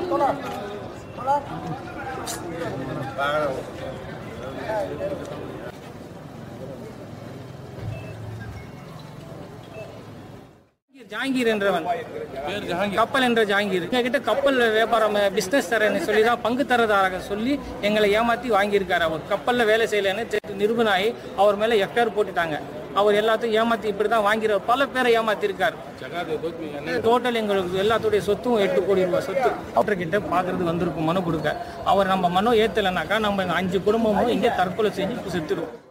ஜாங்கீர் என்றவன் கப்பல் என்ற ஜாங்கீர் எங்ககிட்ட கப்பல் வியாபாரம் பிசினஸ் தரேன்னு சொல்லி தான் பங்கு தரதாக சொல்லி எங்களை ஏமாத்தி வாங்கியிருக்காரு. அவர் கப்பல்ல வேலை செய்யலன்னு நிரூபணம் ஆகி அவர் மேல எஃப்ஐஆர் போட்டுட்டாங்க. அவர் எல்லாத்தையும் ஏமாத்தி இப்படிதான் வாங்கிறவர் பல பேரை ஏமாத்தி இருக்காரு. டோட்டல் எங்களுக்கு எல்லாத்துடைய சொத்தும் 8 கோடி ரூபாய் சொத்து அவர்கிட்ட பாக்குறது வந்திருக்கும் மனு கொடுக்க. அவர் நம்ம மனு ஏத்தலைனாக்கா நம்ம 5 குடும்பமும் இங்கே தற்கொலை செஞ்சு செத்துருவோம்.